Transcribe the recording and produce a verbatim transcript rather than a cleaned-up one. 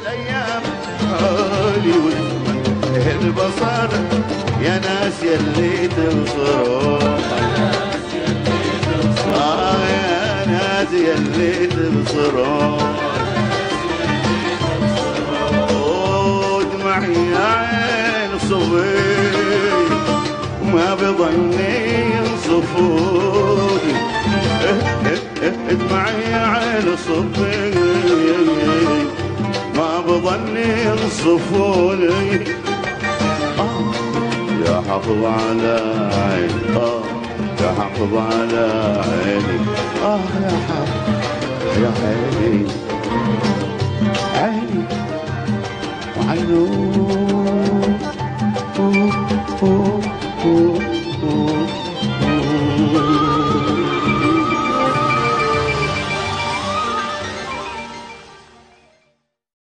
الايام حولي وزمن البصر يا ناس يلي تبصرون آه يا ناس يلي تبصرون ودمعي يا عين صبي وما بظني ينصفوني دمعي يا عين صبي ما بظني ينصفوني آه يا حافظ على عيني آه يا حافظ على عيني آه يا حافظ يا عيني عيني وعينو